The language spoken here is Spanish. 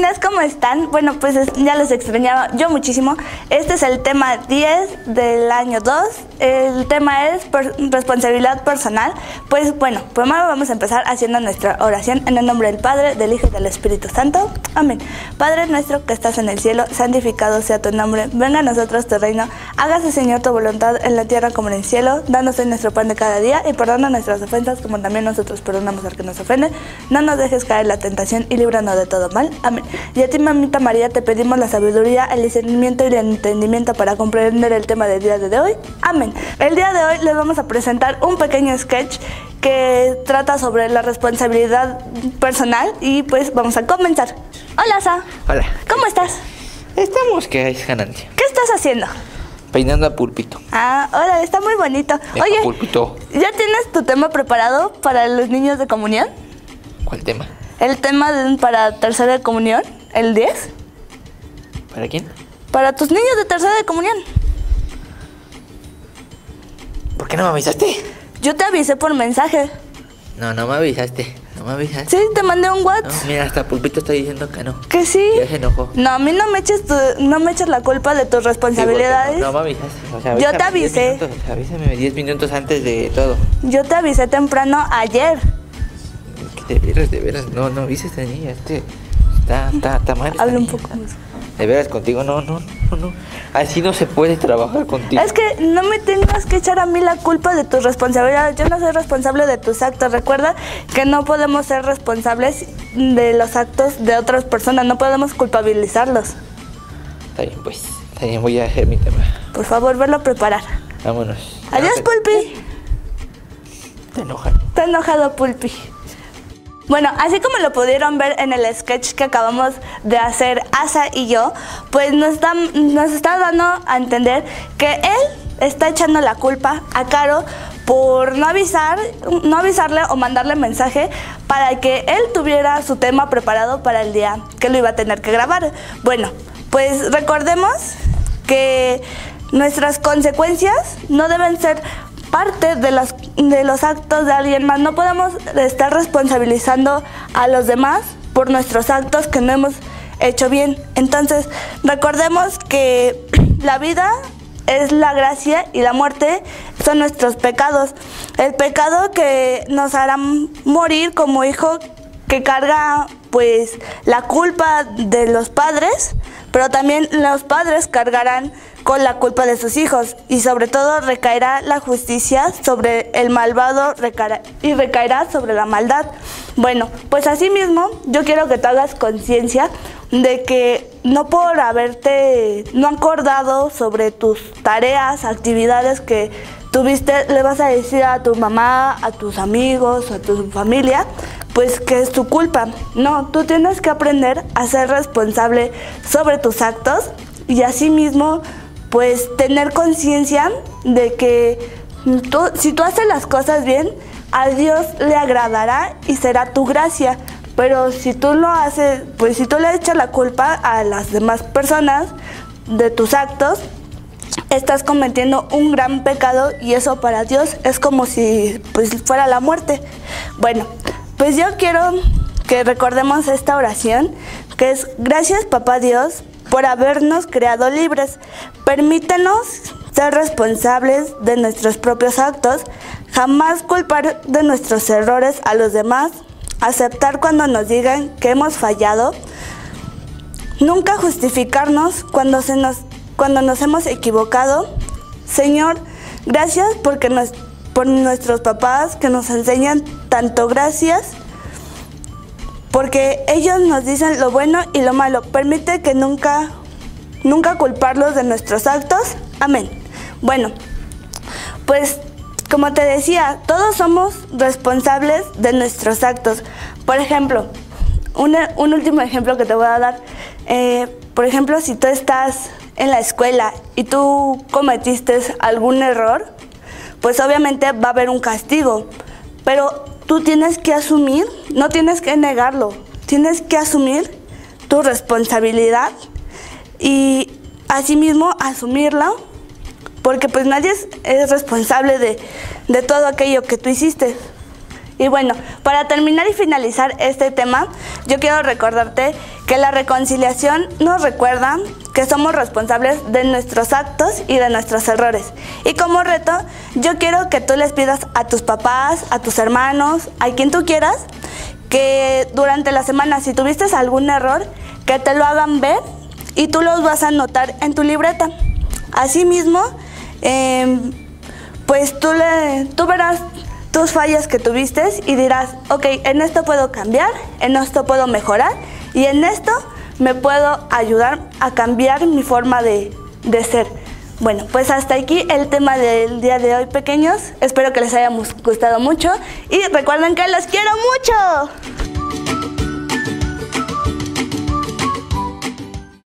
chiquitines, ¿cómo están? Bueno, pues ya los extrañaba yo muchísimo. Este es el tema 10 del año 2. El tema es responsabilidad personal. Pues bueno, primero vamos a empezar haciendo nuestra oración en el nombre del Padre, del Hijo y del Espíritu Santo. Amén. Padre nuestro que estás en el cielo, santificado sea tu nombre. Venga a nosotros tu reino. Hágase, Señor, tu voluntad en la tierra como en el cielo. Danos hoy nuestro pan de cada día y perdona nuestras ofensas como también nosotros perdonamos al que nos ofende. No nos dejes caer en la tentación y líbranos de todo mal. Amén. Y a ti, mamita María, te pedimos la sabiduría, el discernimiento y el entendimiento para comprender el tema del día de hoy. Amén. El día de hoy les vamos a presentar un pequeño sketch que trata sobre la responsabilidad personal y pues vamos a comenzar. Hola, Sa. Hola. ¿Cómo estás? Estamos que es ganancia. ¿Qué estás haciendo? Peinando a Pulpito. Ah, hola, está muy bonito. Oye, Pulpito. ¿ya tienes tu tema preparado para los niños de comunión? ¿Cuál tema? El tema para tercera de comunión, el 10. ¿Para quién? Para tus niños de tercera de comunión. ¿Por qué no me avisaste? Yo te avisé por mensaje. No me avisaste. No me avisaste. Sí, te mandé un No, WhatsApp. mira, hasta Pulpito está diciendo que no. Que sí. Ya se enojó. No, a mí no me eches la culpa de tus responsabilidades. Sí, no me avisaste. O sea, Yo te avisé. Avísame 10 minutos antes de todo. Yo te avisé temprano ayer. Que de veras. No avises a niña. Está mal. Habla un poco más. De veras, contigo no. Así no se puede trabajar contigo. Es que no me tengas que echar a mí la culpa de tus responsabilidades. Yo no soy responsable de tus actos. Recuerda que no podemos ser responsables de los actos de otras personas. No podemos culpabilizarlos. Está bien, pues. Está bien, voy a hacer mi tema. Por favor, verlo a preparar. Vámonos. Adiós, Pulpi. Te enojas. Está enojado, Pulpi. Bueno, así como lo pudieron ver en el sketch que acabamos de hacer Asa y yo, pues nos está dando a entender que él está echando la culpa a Caro por no avisarle o mandarle mensaje para que él tuviera su tema preparado para el día que lo iba a tener que grabar. Bueno, pues recordemos que nuestras consecuencias no deben ser parte de los actos de alguien más. No podemos estar responsabilizando a los demás por nuestros actos que no hemos hecho bien. Entonces, recordemos que la vida es la gracia y la muerte son nuestros pecados. El pecado que nos hará morir como hijo que carga pues la culpa de los padres, pero también los padres cargarán con la culpa de sus hijos y sobre todo recaerá la justicia sobre el malvado y recaerá sobre la maldad. Bueno, pues así mismo yo quiero que te hagas conciencia de que no por haberte no acordado sobre tus tareas, actividades que tuviste, le vas a decir a tu mamá, a tus amigos, a tu familia, pues que es tu culpa. No, tú tienes que aprender a ser responsable sobre tus actos y así mismo pues tener conciencia de que si tú haces las cosas bien, a Dios le agradará y será tu gracia. Pero si tú lo haces, pues si tú le echas la culpa a las demás personas de tus actos, estás cometiendo un gran pecado y eso para Dios es como si pues fuera la muerte. Bueno, pues yo quiero que recordemos esta oración que es: gracias, Papá Dios, por habernos creado libres. Permítenos ser responsables de nuestros propios actos, jamás culpar de nuestros errores a los demás, aceptar cuando nos digan que hemos fallado, nunca justificarnos cuando nos hemos equivocado. Señor, gracias por nuestros papás que nos enseñan tanto. Gracias porque ellos nos dicen lo bueno y lo malo. Permite que nunca culparlos de nuestros actos. Amén. Bueno, pues como te decía, todos somos responsables de nuestros actos. Por ejemplo, un último ejemplo que te voy a dar. Por ejemplo, si tú estás en la escuela y tú cometiste algún error, pues obviamente va a haber un castigo. Pero tú tienes que asumir, no tienes que negarlo, tienes que asumir tu responsabilidad y asimismo asumirla, porque pues nadie es responsable de todo aquello que tú hiciste. Y bueno, para terminar y finalizar este tema, yo quiero recordarte que la reconciliación nos recuerda que somos responsables de nuestros actos y de nuestros errores. Y como reto, yo quiero que tú les pidas a tus papás, a tus hermanos, a quien tú quieras, que durante la semana, si tuviste algún error, que te lo hagan ver y tú los vas a anotar en tu libreta. Asimismo, pues tú verás tus fallas que tuviste y dirás, ok, en esto puedo cambiar, en esto puedo mejorar y en esto me puedo ayudar a cambiar mi forma de ser. Bueno, pues hasta aquí el tema del día de hoy, pequeños. Espero que les haya gustado mucho y recuerden que los quiero mucho.